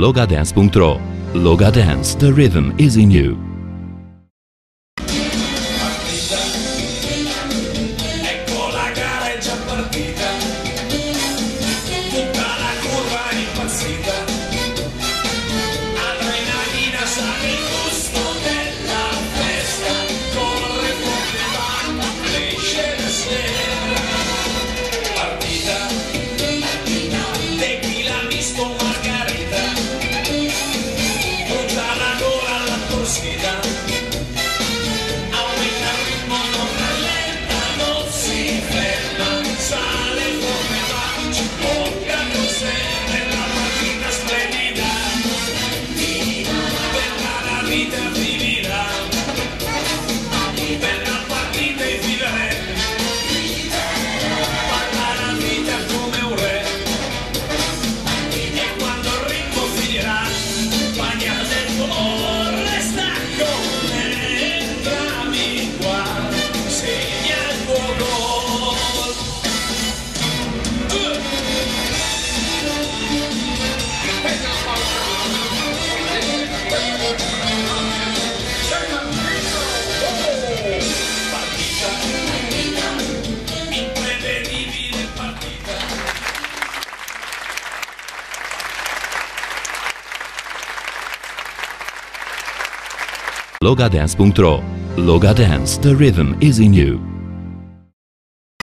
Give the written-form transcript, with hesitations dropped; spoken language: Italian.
Logadance.ro. Logadance, the rhythm is in you. Ecco la gara è già partita, tutta la curva è impazzita, adrenalina sale il gusto della festa, corre forte va, cresce la sera, partita, tequila misto margarita, tutta la gola alla torsida. Logadance.ro. Logadance, the rhythm is in you.